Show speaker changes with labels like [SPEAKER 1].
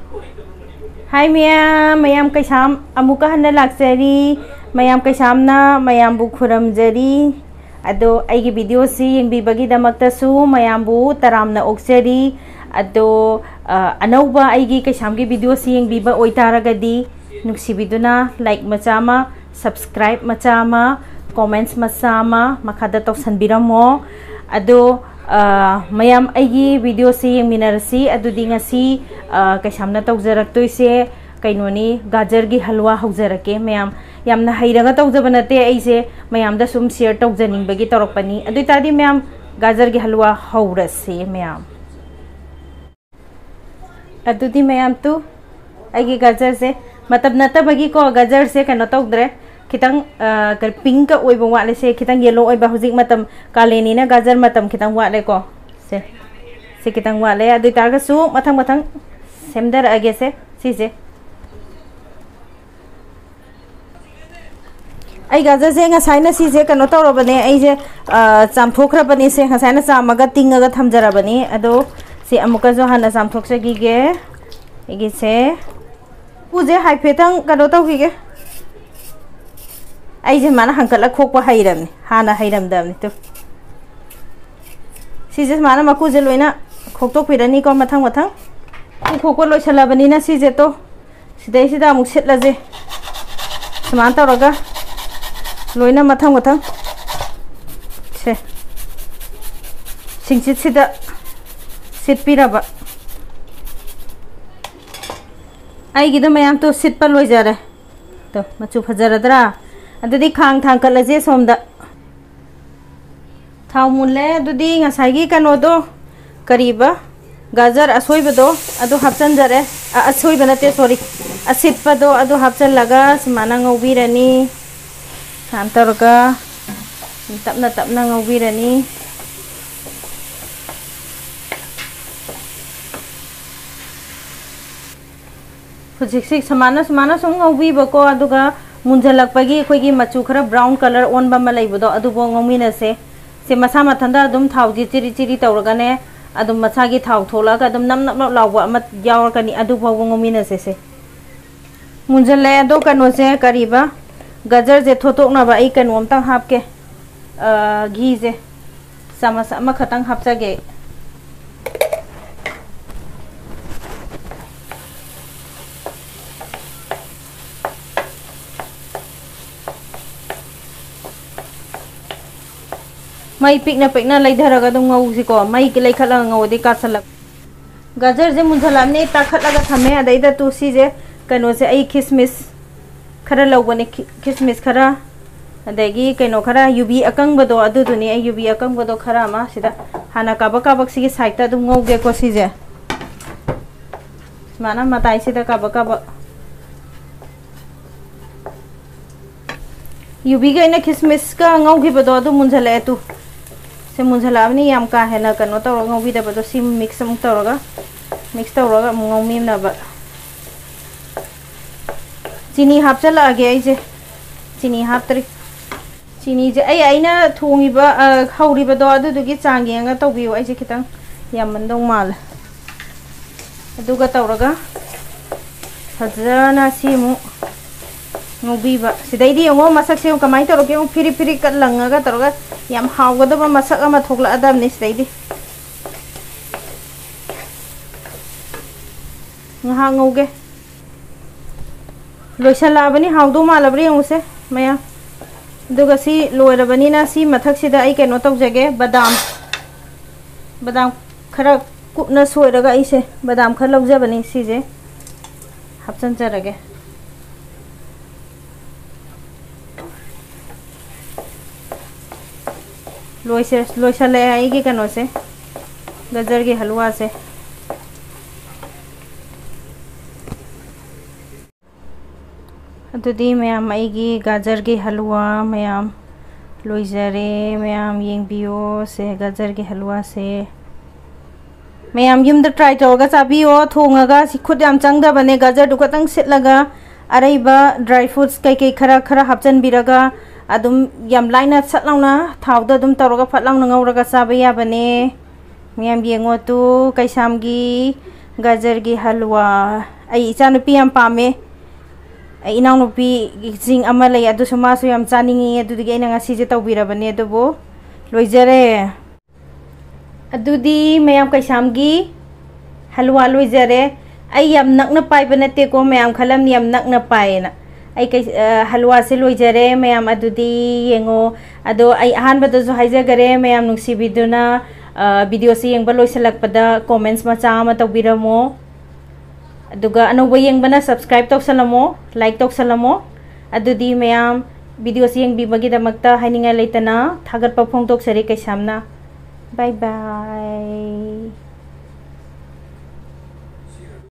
[SPEAKER 1] Hai mayam kaisam amuka handa laksari mayam kaisamna mayam bu khuramjari ado aigi video si yang bibagi damakta su mayam bu taramna oksari ado anauba aigi kaisam gi video si yang biba oitaragadi nuksibiduna like macama subscribe macama comments macama makada toksanbiramo ado mayam aigi video si yang minarasi adu di ngasi kaisamna tawjaraktoise kainoni gajar gi halwa hawjarake mayam yamna hairaga tawjabanate aise mayam da sum share tawjaning bagi torokpani adu tadi mayam gajar gi halwa hawrase mayam adu di mayam tu aigi gajar se matab nata bagi ko gajar se kano tawdre kitang pink ka oiba wale se kitang yellow oiba huzik matam kaleni na gajar matam kitang wale ko se kitang wale adu targa su matang semdar age se si ai gajar se ngasai na si se kano tawro bane ai je chamthokra bane se ngasai na chamaga tingaga thamjara bane adu si amuka jo hana chamthok se gi se uje hai phetang kano taw gi aise mana hangkala khokpa hairam hana hairam dam to sije mana maku je loina khoktok pirani ko mathang khokko loi salabani na sije to sidai sida amuk setla je saman tawraga loina mathang se singsit sida sit piraba ai gido mayam to sit pa loi jare to machu phajaradra adudi khang thang kalaje somda thau mulle adudi ngasai gi kano do kariba gajar asoi bado adu hapchan jare asoi banate sorry asit pado adu hapchan laga semana ngobirani santarga tapna ngobirani hujik semana sung ngobi bako aduga munjalakpagi khoigi machu khara brown color on ba malai bodo adu bo ngomina se masa mathanda adum thauji chiri tawraga ne adum macha gi thau thola ga adum nam lawwa ama yawra kani adu bo ngomina se munjale ado kano se kariba gajar je thotok na ba ai kanom tang hapke ghi je sama khatang hapchage mai pikna lai dharaga dum ngau si ko mai ki lai khala ngau de ka salak gajar je munjalam ne ta khatlaga thame adai da tu si je kano se ai kismis khara lawbane kismis khara adagi kano khara yubi akang bado adu duni ai yubi akang bado khara ma sida hana kabak si side ta dum ngau ge ko si je mana matai sida kabak yubi ga ina kismis ka ngau gi bado adu munjale tu se munjala ni yam ka hena kano to ngobi da bado sim mix tawraga ngomi na ba chini hapchala age ai je chini haptri chini je ai aina thongi ba khauri ba do adu dugi changi anga tawbi ai je kitang yam mandong mal aduga tawraga fajana simu ngobi ba sidai di ngo masak se kamai tawroge phiri kat langaga tawraga yam hawgada ba masak ama thokla adam ni sidai di ngaha ngoge loisala bani hawdo malabri nguse maya duga si loirabani na si mathak sida ai keno tawjage badam khara kupna soiraga aise badam khar lawjabani si je hapchan jarage loisale ai ki kano se gajar ki halwa se adudi mayam aigi gajar ki halwa mayam loizare mayam yengbiyo se gajar ki halwa se mayam yumda try tawga chabiyo thongaga si khud yam changda bane gajar du katang sitlaga araiba dry fruits kai khara hapchan biraga adum yam laina chatlauna thawda dum tawraga phatlauna ngauraga sabaya bane miyam yengo tu kaisam gi gajar gi halwa ai ichanupi yam pame ai inaunupi jing ama lay adu sumasu yam chaningi adudi aina ngasi je tawbirabane adubo loijare adudi mayam kaisamgi halwa loijare ai yam nakna paiba nate ko mayam khalam ni yam nakna paina ai kai halwa se loijare mayam adudi yengo ado ai ahan bada jo haijagare mayam nungsi biduna video si yengba loisalakpada comments macha ama tawbiramo aduga anoba yengbana subscribe tawsalamo like tawsalamo adudi mayam video si yengbi bagi damakta haininga leitana thagat pa phongtok sari kaisamna bye bye